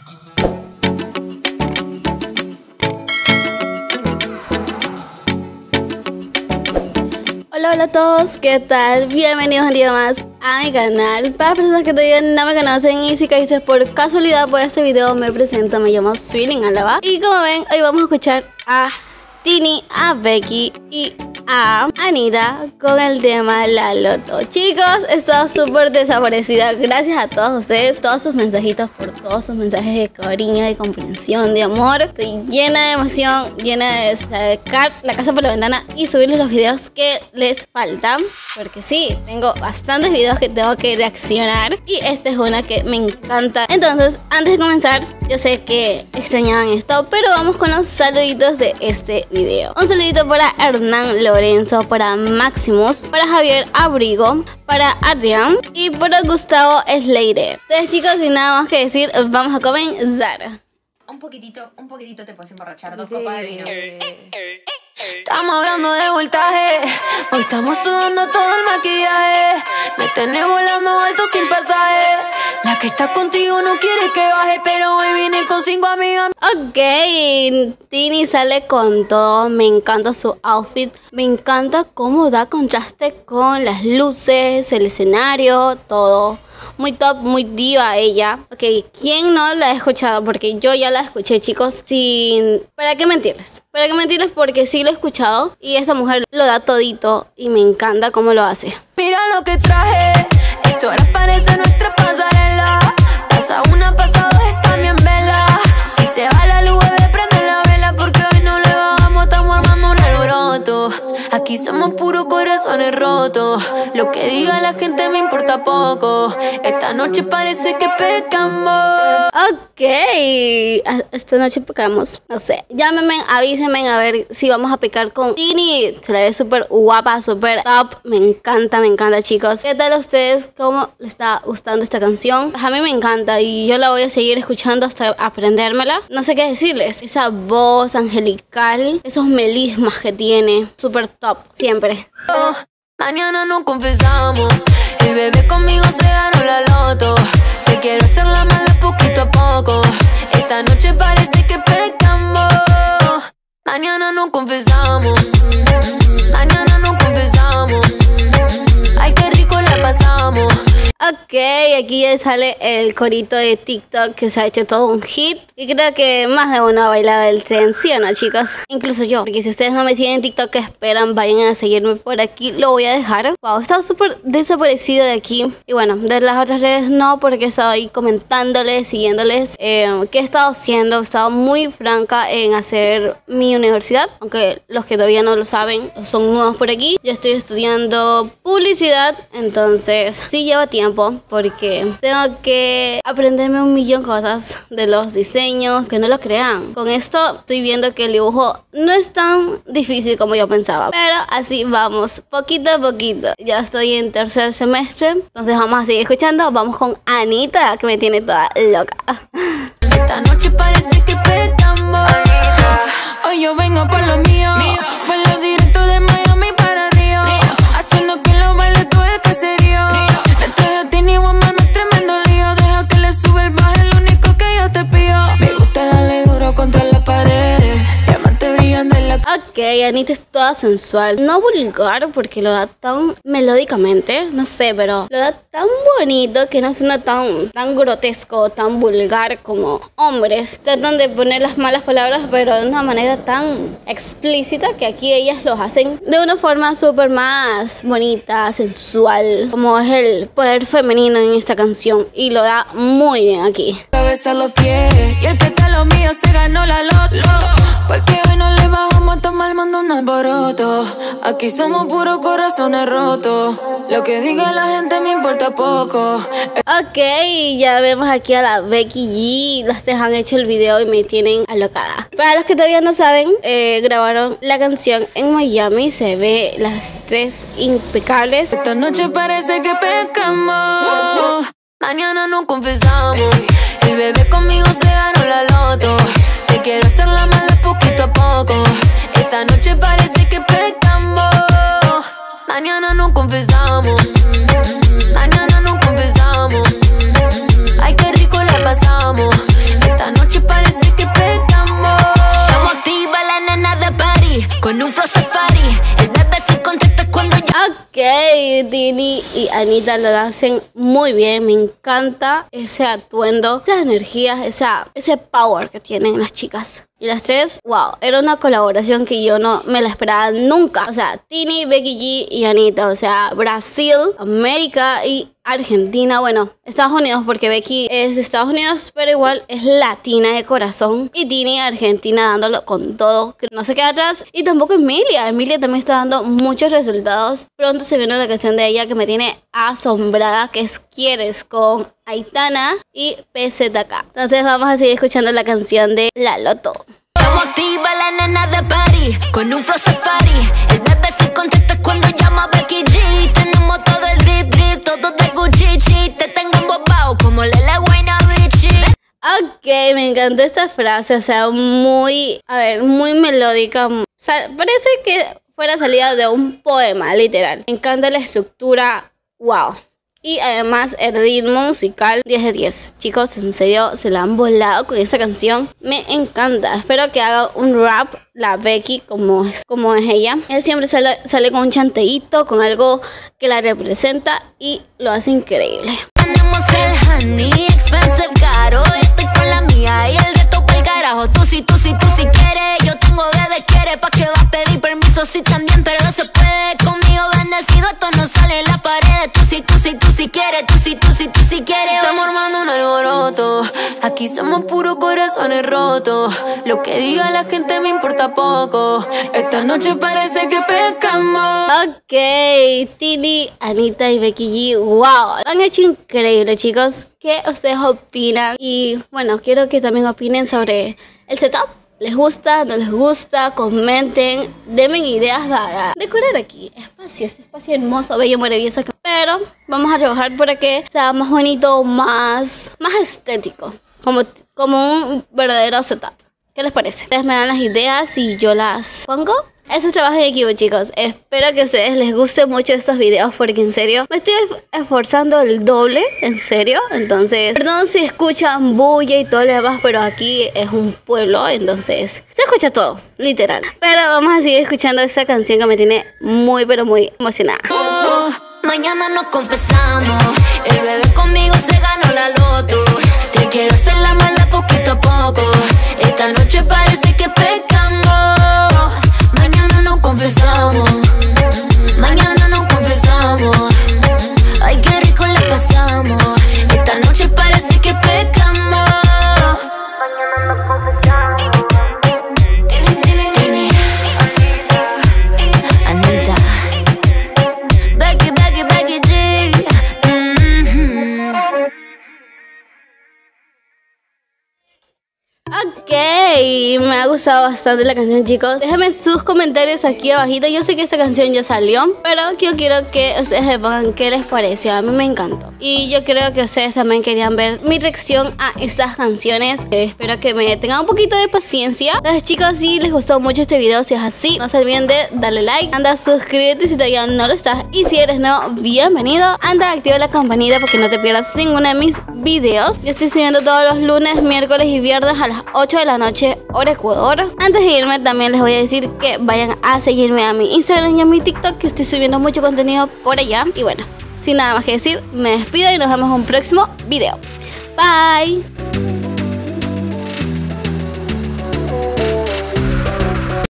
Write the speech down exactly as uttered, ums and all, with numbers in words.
Hola, hola a todos, ¿qué tal? Bienvenidos un día más a mi canal. Para personas que todavía no me conocen y si caíste por casualidad por este video, me presento, me llamo Swilling Álava. Y como ven, hoy vamos a escuchar a Tini, a Becky y a Anita con el tema La Loto. Chicos, he estado súper desaparecida. Gracias a todos ustedes, todos sus mensajitos, por todos sus mensajes de cariño, de comprensión, de amor. Estoy llena de emoción, llena de sacar la casa por la ventana y subirles los videos que les faltan. Porque sí, tengo bastantes videos que tengo que reaccionar y esta es una que me encanta. Entonces, antes de comenzar, yo sé que extrañaban esto, pero vamos con los saluditos de este video. Un saludito para Hernán Lorenzo, para Maximus, para Javier Abrigo, para Adrián y para Gustavo Slater. Entonces, chicos, sin nada más que decir, vamos a comenzar. Un poquitito, un poquitito te puedes emborrachar, dos copas de vino. Estamos hablando de voltaje, hoy estamos sudando todo el maquillaje. Me tenés volando alto sin pasaje. La que está contigo no quiere que baje, pero hoy vine con cinco amigas. Ok, Tini sale con todo, me encanta su outfit. Me encanta cómo da contraste con las luces, el escenario, todo. Muy top, muy diva ella. Ok, ¿quién no la ha escuchado? Porque yo ya la escuché, chicos. Sin... ¿Para qué mentirles? ¿Para qué mentirles? Porque sí lo he escuchado. Y esta mujer lo da todito. Y me encanta cómo lo hace. Mira lo que traje. Esto ahora parece nuestra pasarela. Pasa una, pasa dos, está bien vela. Si se va la luz, bebé, prende la vela. Porque hoy no le bajamos, estamos armando un alboroto. Aquí somos puros corazones rotos. Lo que diga la gente me importa poco. Esta noche parece que pecamos. Ok, esta noche pecamos. No sé, llámenme, avísenme a ver si vamos a pecar con Tini. Se la ve súper guapa, súper top. Me encanta, me encanta, chicos. ¿Qué tal a ustedes? ¿Cómo les está gustando esta canción? Pues a mí me encanta y yo la voy a seguir escuchando hasta aprendérmela. No sé qué decirles. Esa voz angelical, esos melismas que tiene, súper top, siempre. Oh, mañana no confesamos. El bebé conmigo se ganó la loto. Te quiero hacer la mala poquito a poco. Esta noche parece que pecamos. Mañana no confesamos. Mañana no confesamos. Ay, qué rico la pasamos. Ok, aquí ya sale el corito de TikTok que se ha hecho todo un hit. Y creo que más de uno ha bailado el tren, ¿sí o no, chicos? Incluso yo, porque si ustedes no me siguen en TikTok, que esperan, vayan a seguirme por aquí. Lo voy a dejar. Wow, he estado súper desaparecida de aquí. Y bueno, de las otras redes no, porque he estado ahí comentándoles, siguiéndoles eh, qué he estado haciendo. He estado muy franca en hacer mi universidad. Aunque los que todavía no lo saben, son nuevos por aquí. Yo estoy estudiando publicidad, entonces sí lleva tiempo. Porque tengo que aprenderme un millón de cosas de los diseños, que no lo crean. Con esto estoy viendo que el dibujo no es tan difícil como yo pensaba. Pero así vamos, poquito a poquito. Ya estoy en tercer semestre, entonces vamos a seguir escuchando. Vamos con Anita, que me tiene toda loca. Esta noche parece que pecamos. Hoy yo vengo por lo mío. Vuelo directo de Miami para Río. Haciendo que los bailes todo es caserío. Contra la pared, diamante brillando en la... Ok, Anita es toda sensual. No vulgar porque lo da tan melódicamente, no sé, pero lo da tan bonito que no suena tan, tan grotesco, tan vulgar como hombres. Tratan de poner las malas palabras, pero de una manera tan explícita que aquí ellas lo hacen de una forma súper más bonita, sensual, como es el poder femenino en esta canción. Y lo da muy bien aquí. Cabeza a los pies y el pétalo mío se ganó la loto. Porque hoy no le bajamos, estamos armando un alboroto. Aquí somos puros corazones rotos. Lo que diga la gente me importa poco. Ok, ya vemos aquí a la Becky G. Los tres han hecho el video y me tienen alocada. Para los que todavía no saben, eh, grabaron la canción en Miami. Se ve las tres impecables. Esta noche parece que pecamos. Mañana no confesamos. El bebé conmigo se ganó la loto. Te quiero hacer la mala poquito a poco. Esta noche parece que pecamos. Mañana no confesamos. Mañana no confesamos. Ay, qué rico la pasamos. Esta sí, Tini y Anita lo hacen muy bien. Me encanta ese atuendo, esas energías, esa, ese power que tienen las chicas. Y las tres, wow, era una colaboración que yo no me la esperaba nunca. O sea, Tini, Becky G y Anita. O sea, Brasil, América y Argentina. Bueno, Estados Unidos, porque Becky es de Estados Unidos, pero igual es latina de corazón. Y Tini, Argentina, dándolo con todo, que no se queda atrás. Y tampoco Emilia. Emilia también está dando muchos resultados. Pronto se viene una canción de ella que me tiene asombrada, que es Quieres, con Aitana y P Z K. Entonces vamos a seguir escuchando la canción de La Loto. Estamos activa la nena de París, con un flow safari. El bebé se contesta cuando llama Becky G. Tenemos todo el drip drip, todo de Gucci. Te tengo embobado como Lele Waynabichi. Ok, me encantó esta frase, o sea, muy, a ver, muy melódica. O sea, parece que fuera salida de un poema, literal. Me encanta la estructura, wow. Y además el ritmo musical, diez de diez. Chicos, en serio, se la han volado con esa canción. Me encanta. Espero que haga un rap la Becky como es, como es ella. Ella siempre sale, sale con un chanteíto, con algo que la representa y lo hace increíble. Tenemos el honey, expensive caro. Estoy con la mía y el resto pa'l carajo. Tú sí, tú sí, tú sí quieres. Yo tengo de quiere, pa' que va a pedir permiso. Sí también, pero no se puede. Conmigo bendecido, esto no sale en la pared. Tú sí, tú sí, tú sí quieres. Tú sí, tú sí, tú sí quieres. Estamos armando un alboroto. Aquí somos puros corazones rotos. Lo que diga la gente me importa poco. Esta noche parece que pescamos. Ok, Tini, Anita y Becky G, wow, lo han hecho increíble, chicos. ¿Qué ustedes opinan? Y bueno, quiero que también opinen sobre el setup. ¿Les gusta? ¿No les gusta? Comenten, denme ideas para decorar aquí. Espacio, este espacio hermoso, bello, maravilloso. Pero vamos a trabajar para que sea más bonito, más, más estético. Como, como un verdadero setup. ¿Qué les parece? Ustedes me dan las ideas y yo las pongo. Eso es trabajo en equipo, chicos. Espero que a ustedes les guste mucho estos videos, porque en serio me estoy esforzando el doble, en serio. Entonces, perdón si escuchan bulla y todo lo demás, pero aquí es un pueblo, entonces se escucha todo, literal. Pero vamos a seguir escuchando esta canción que me tiene muy, pero muy emocionada. Oh, mañana nos confesamos. El bebé conmigo se ganó la loto. Te quiero hacer la maldad poquito a poco. Esta noche parece que pecamos. Mañana nos confesamos. Mañana nos confesamos. Ay, qué rico la pasamos. Esta noche parece que pecamos. Mañana nos confesamos. Tini, tini, tini. Anita, Becky, Becky, Becky G. Mm-hmm. Ok, me ha gustado bastante la canción, chicos. Déjenme sus comentarios aquí abajito. Yo sé que esta canción ya salió, pero yo quiero que ustedes me pongan qué les pareció. A mí me encantó. Y yo creo que ustedes también querían ver mi reacción a estas canciones. eh, Espero que me tengan un poquito de paciencia. Entonces, chicos, si les gustó mucho este video, si es así, no se olviden de darle like. Anda, suscríbete si todavía no lo estás. Y si eres nuevo, bienvenido. Anda, activa la campanita porque no te pierdas ninguno de mis videos. Yo estoy subiendo todos los lunes, miércoles y viernes a las ocho de la noche, hora Ecuador. Antes de irme, también les voy a decir que vayan a seguirme a mi Instagram y a mi TikTok, que estoy subiendo mucho contenido por allá. Y bueno, sin nada más que decir, me despido y nos vemos en un próximo video. Bye.